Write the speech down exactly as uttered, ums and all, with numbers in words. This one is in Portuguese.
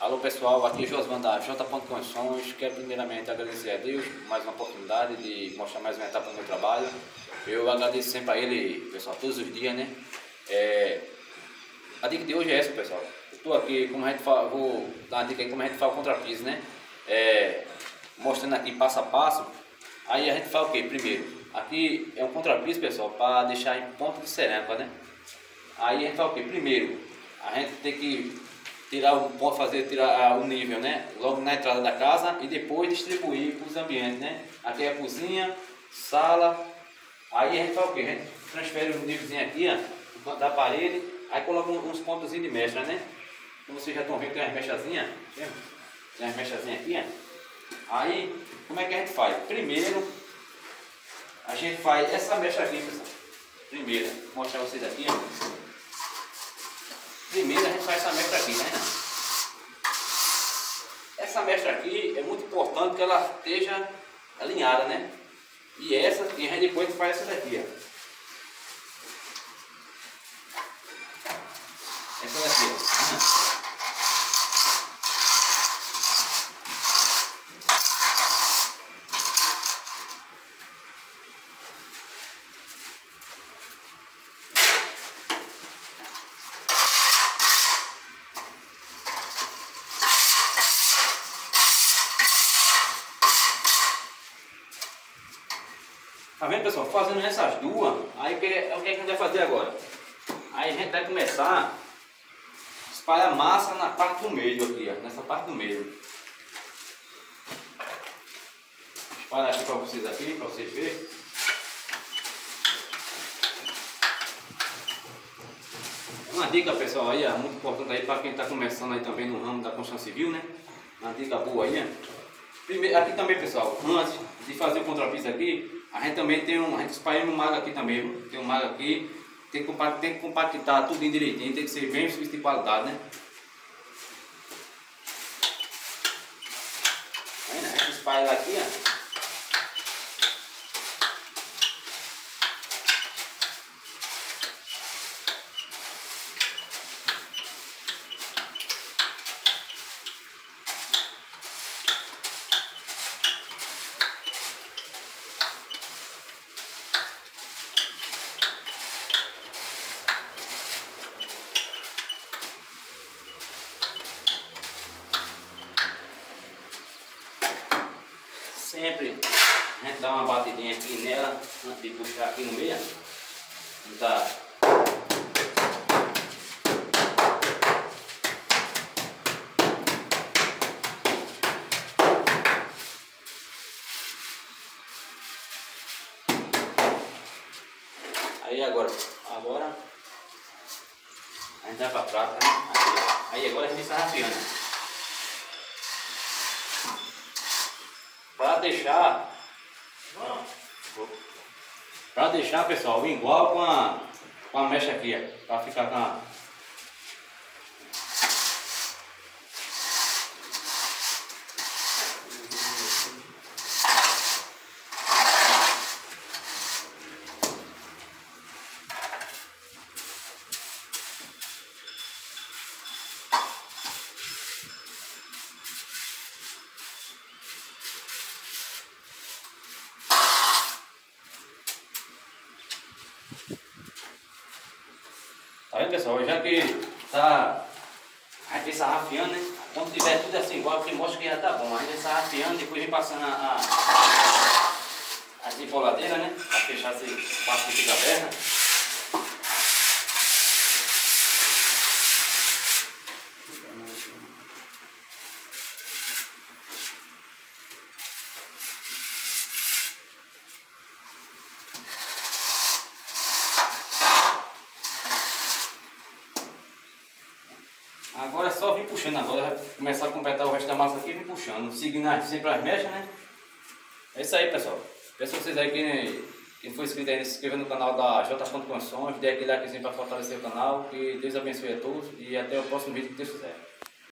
Alô pessoal, aqui é Josvan da J. Construções. Quero primeiramente agradecer a Deus por mais uma oportunidade de mostrar mais uma etapa do meu trabalho. Eu agradeço sempre a Ele, pessoal, todos os dias, né? É... A dica de hoje é essa, pessoal. Eu estou aqui, como a gente fala, vou dar uma dica aí como a gente fala o contrapiso, né? É... Mostrando aqui passo a passo. Aí a gente fala o que primeiro? Aqui é um contrapiso, pessoal, para deixar em ponta de cerâmica, né? Aí a gente fala o que primeiro? A gente tem que tirar o ponto, fazer tirar o nível, né? Logo na entrada da casa e depois distribuir para os ambientes, né? Aqui é a cozinha, sala. Aí a gente faz o que? A gente transfere o nívelzinho aqui, ó, da parede, aí coloca uns pontos de mecha, né? Como vocês já estão vendo, tem umas mechazinhas, tem umas mechazinhas aqui, ó. Aí, como é que a gente faz? Primeiro, a gente faz essa mecha aqui, pessoal. Primeiro, vou mostrar vocês aqui, ó. Primeiro a gente faz essa mestra aqui, né? Essa mestra aqui é muito importante que ela esteja alinhada, né? E essa, e a gente depois faz essa daqui, ó. Essa daqui, ó. Tá vendo, pessoal? Fazendo essas duas, aí que, é o que a gente vai fazer agora? Aí a gente vai começar a espalhar massa na parte do meio aqui, ó, nessa parte do meio. Espalhar aqui para vocês aqui, para vocês verem. Uma dica, pessoal, aí, ó, muito importante aí para quem está começando aí também no ramo da construção civil, né? Uma dica boa aí, ó. Primeiro, aqui também, pessoal, antes de fazer o contrapiso aqui, a gente também tem um, a gente espalha um mago aqui também, viu? Tem um mago aqui, tem que, tem que compactar tudo direitinho, tem que ser bem de qualidade, né? Aí, né? A gente espalha aqui, ó. Sempre a gente dá uma batidinha aqui nela antes de puxar aqui no meio. Tá. Aí agora, agora a gente vai para prata, né? Aí agora a gente está rafiando. Para deixar, para deixar, pessoal, igual com a, com a mecha aqui, para ficar com a... Tá vendo, pessoal? Já que tá a gente vai rafiando, né? Quando tiver tudo assim igual, que mostra que já tá bom. A gente vai rafiando, depois vem passando a, a, as emboladeiras, né? Pra fechar esse espaço que fica aberto. Agora é só vir puxando agora, vai começar a completar o resto da massa aqui e vir puxando, seguindo sempre as mechas, né? É isso aí, pessoal. Peço a vocês aí que quem for inscrito aí, se inscreva no canal da J. Construções, dê aquele likezinho para fortalecer o canal, que Deus abençoe a todos e até o próximo vídeo que Deus quiser.